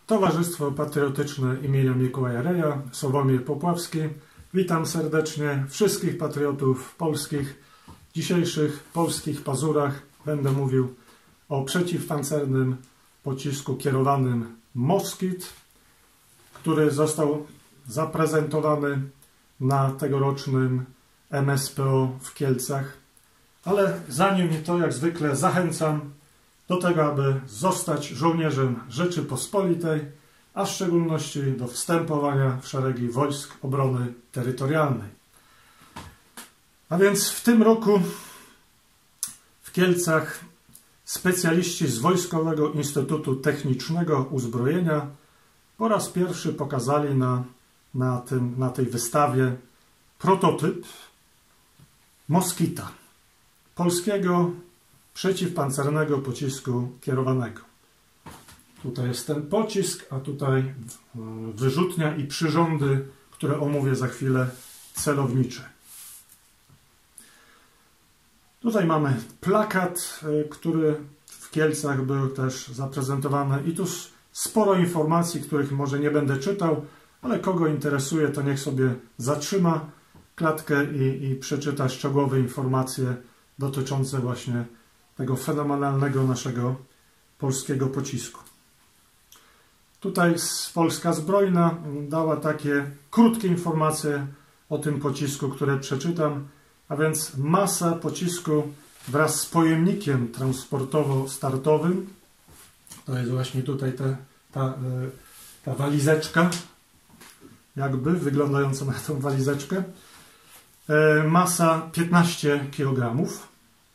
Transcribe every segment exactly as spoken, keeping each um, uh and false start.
Towarzystwo Patriotyczne imienia Mikołaja Reja, Sławomir Popławski. Witam serdecznie wszystkich patriotów polskich. W dzisiejszych polskich pazurach będę mówił o przeciwpancernym pocisku kierowanym Moskit, który został zaprezentowany na tegorocznym M S P O w Kielcach. Ale zanim to, jak zwykle, zachęcam do tego, aby zostać żołnierzem Rzeczypospolitej, a w szczególności do wstępowania w szeregi Wojsk Obrony Terytorialnej. A więc w tym roku w Kielcach specjaliści z Wojskowego Instytutu Technicznego Uzbrojenia po raz pierwszy pokazali na, na, tym, na tej wystawie prototyp Moskita, polskiego przeciwpancernego pocisku kierowanego. Tutaj jest ten pocisk, a tutaj wyrzutnia i przyrządy, które omówię za chwilę, celownicze. Tutaj mamy plakat, który w Kielcach był też zaprezentowany i tu sporo informacji, których może nie będę czytał, ale kogo interesuje, to niech sobie zatrzyma klatkę i, i przeczyta szczegółowe informacje dotyczące właśnie tego fenomenalnego naszego polskiego pocisku. Tutaj Polska Zbrojna dała takie krótkie informacje o tym pocisku, które przeczytam, a więc masa pocisku wraz z pojemnikiem transportowo-startowym. To jest właśnie tutaj te, ta, ta walizeczka, jakby wyglądająca na tą walizeczkę. Masa piętnaście kilogramów.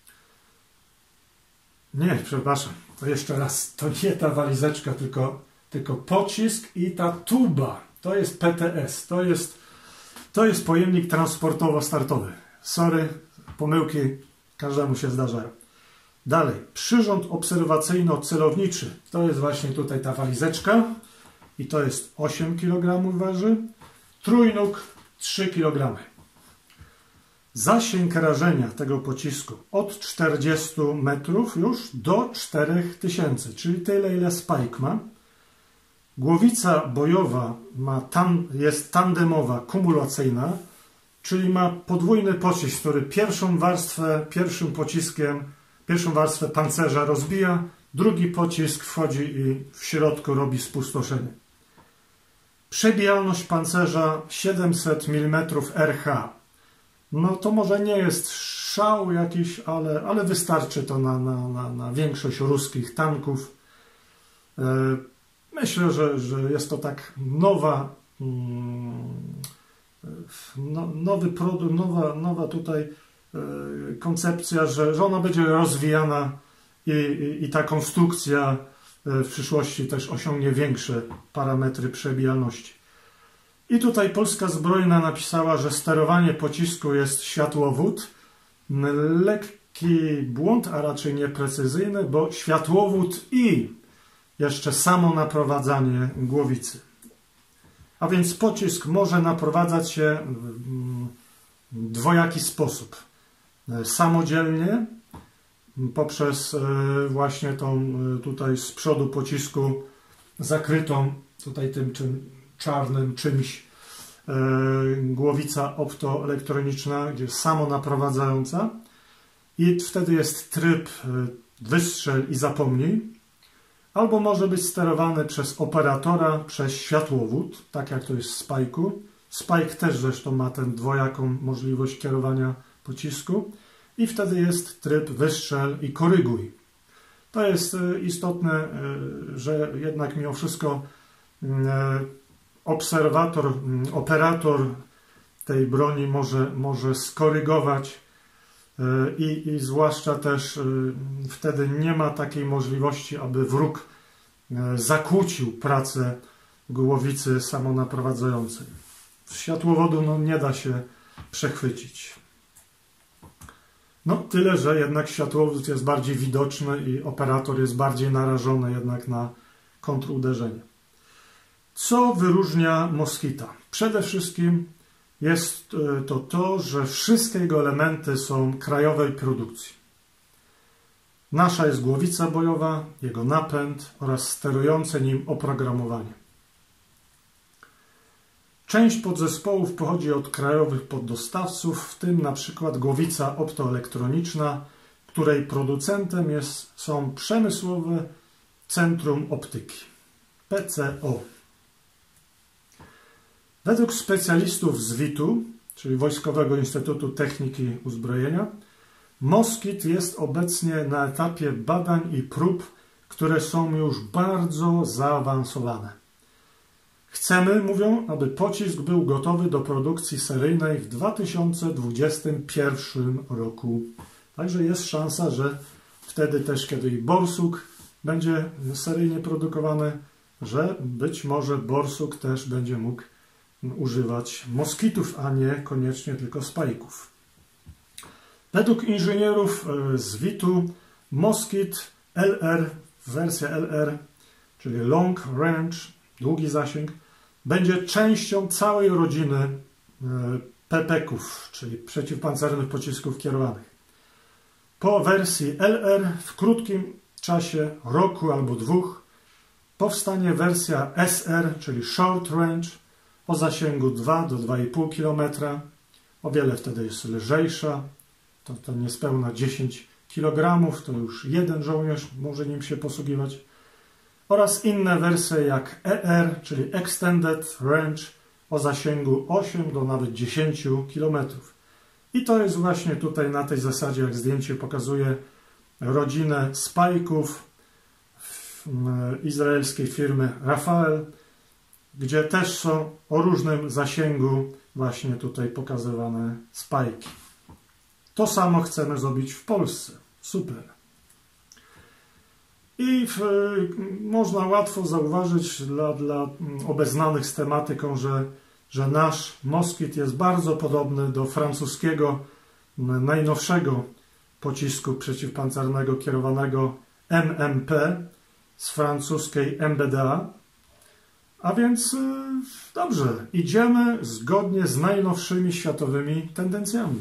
Nie, przepraszam, to jeszcze raz, to nie ta walizeczka, tylko, tylko pocisk i ta tuba. To jest P T S, to jest, to jest pojemnik transportowo-startowy. Sorry, pomyłki każdemu się zdarzają. Dalej, przyrząd obserwacyjno-celowniczy. To jest właśnie tutaj ta walizeczka i to jest osiem kilogramów waży. Trójnóg trzy kilogramy. Zasięg rażenia tego pocisku od czterdziestu metrów już do czterech tysięcy, czyli tyle, ile Spike ma. Głowica bojowa ma tam, jest tandemowa, kumulacyjna, czyli ma podwójny pocisk, który pierwszą warstwę, pierwszym pociskiem, pierwszą warstwę pancerza rozbija, drugi pocisk wchodzi i w środku robi spustoszenie. Przebijalność pancerza siedemset milimetrów R H. No to może nie jest szał jakiś, ale, ale wystarczy to na, na, na, na większość ruskich tanków. Myślę, że, że jest to tak nowa, no, nowy produkt, nowa, nowa tutaj koncepcja, że, że ona będzie rozwijana i, i, i ta konstrukcja w przyszłości też osiągnie większe parametry przebijalności. I tutaj Polska Zbrojna napisała, że sterowanie pocisku jest światłowód. Lekki błąd, a raczej nieprecyzyjny, bo światłowód i jeszcze samo naprowadzanie głowicy. A więc pocisk może naprowadzać się w dwojaki sposób. Samodzielnie, poprzez właśnie tą tutaj z przodu pocisku zakrytą tutaj tym czym czarnym czymś e, głowica optoelektroniczna, gdzie jest samonaprowadzająca i wtedy jest tryb e, wystrzel i zapomnij, albo może być sterowany przez operatora, przez światłowód, tak jak to jest w Spike'u. Spike też zresztą ma tę dwojaką możliwość kierowania pocisku i wtedy jest tryb wystrzel i koryguj. To jest e, istotne, e, że jednak mimo wszystko e, obserwator, operator tej broni może, może skorygować i, i zwłaszcza też wtedy nie ma takiej możliwości, aby wróg zakłócił pracę głowicy samonaprowadzającej. Światłowodu no, nie da się przechwycić. No tyle, że jednak światłowód jest bardziej widoczny i operator jest bardziej narażony jednak na kontruderzenie. Co wyróżnia Moskita? Przede wszystkim jest to to, że wszystkie jego elementy są krajowej produkcji. Nasza jest głowica bojowa, jego napęd oraz sterujące nim oprogramowanie. Część podzespołów pochodzi od krajowych poddostawców, w tym na przykład głowica optoelektroniczna, której producentem jest, są Przemysłowe Centrum Optyki, P C O. Według specjalistów z witu, czyli Wojskowego Instytutu Techniki i Uzbrojenia, Moskit jest obecnie na etapie badań i prób, które są już bardzo zaawansowane. Chcemy, mówią, aby pocisk był gotowy do produkcji seryjnej w dwa tysiące dwudziestym pierwszym roku. Także jest szansa, że wtedy też, kiedy i borsuk będzie seryjnie produkowany, że być może borsuk też będzie mógł używać moskitów, a nie koniecznie tylko spajków. Według inżynierów z witu Moskit L R, wersja L R, czyli Long Range, długi zasięg, będzie częścią całej rodziny P P Ków, czyli przeciwpancernych pocisków kierowanych. Po wersji L R w krótkim czasie, roku albo dwóch, powstanie wersja S R, czyli Short Range, o zasięgu dwa do dwóch i pół kilometra. O wiele wtedy jest lżejsza, to, to niespełna dziesięć kilogramów, to już jeden żołnierz może nim się posługiwać. Oraz inne wersje jak E R, czyli Extended Range, o zasięgu osiem do nawet dziesięciu kilometrów. I to jest właśnie tutaj na tej zasadzie, jak zdjęcie pokazuje, rodzinę spajków izraelskiej firmy Rafael, gdzie też są o różnym zasięgu właśnie tutaj pokazywane spajki. To samo chcemy zrobić w Polsce. Super. I w, można łatwo zauważyć dla, dla obeznanych z tematyką, że, że nasz Moskit jest bardzo podobny do francuskiego, najnowszego pocisku przeciwpancernego kierowanego M M P z francuskiej M B D A. A więc dobrze, idziemy zgodnie z najnowszymi światowymi tendencjami.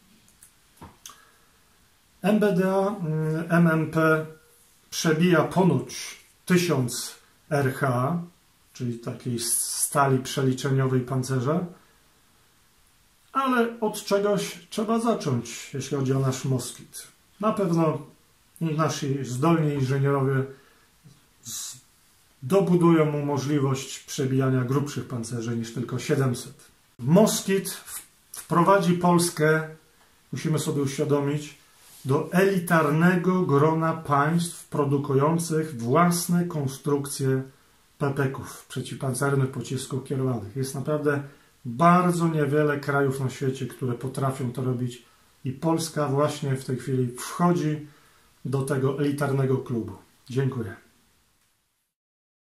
M B D A M M P przebija ponoć tysiąc R H, czyli takiej stali przeliczeniowej pancerza, ale od czegoś trzeba zacząć, jeśli chodzi o nasz Moskit. Na pewno nasi zdolni inżynierowie dobudują mu możliwość przebijania grubszych pancerzy niż tylko siedemset. Moskit wprowadzi Polskę, musimy sobie uświadomić, do elitarnego grona państw produkujących własne konstrukcje P P Ków, przeciwpancernych pocisków kierowanych. Jest naprawdę bardzo niewiele krajów na świecie, które potrafią to robić i Polska właśnie w tej chwili wchodzi do tego elitarnego klubu. Dziękuję.